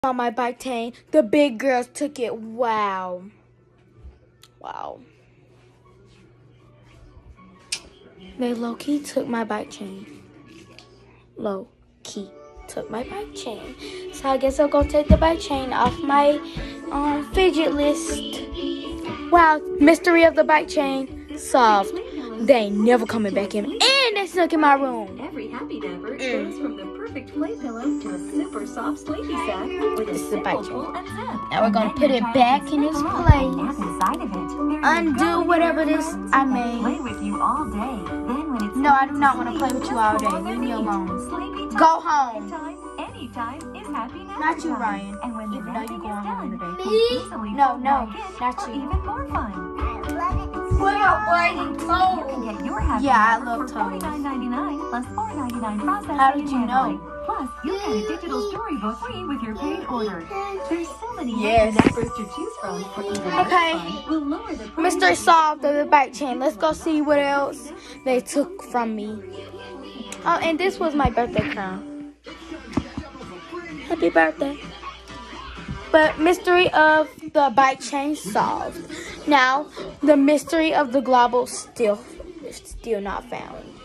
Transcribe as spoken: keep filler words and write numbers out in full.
On my bike chain, the big girls took it. Wow. Wow. They low-key took my bike chain. Low-key took my bike chain. So I guess I'll go take the bike chain off my um, fidget list. Wow. Mystery of the bike chain solved. They ain't never coming back in. And they snuck in my room. Every happy napper mm. goes from the perfect play pillow to a super soft sleepy sack with a simple pull and zip. Now we're gonna put it back in its place. Undo whatever this I made. Play with you all day. Then when it's no, I do not want to play with you all day. Leave me alone. Go home. Anytime is happy nap Not you, time. Ryan. And when even the though you're going home today. Me? No, no, not you. Even more fun. What about Brighton You can get your happy Yeah, I nap love for forty-nine ninety-nine plus four ninety-nine processing. How did you and handling. know? Plus, you get a digital storybook free with your paid order. There's so many Yes. happy nappers to choose from. For even more Okay. fun. We'll lower the price. Mystery solved of the bike chain. Let's go see what else they took from me. Oh, and this was my birthday crown. Happy birthday. But mystery of the bike chain solved. Now, the mystery of the global still, still not found.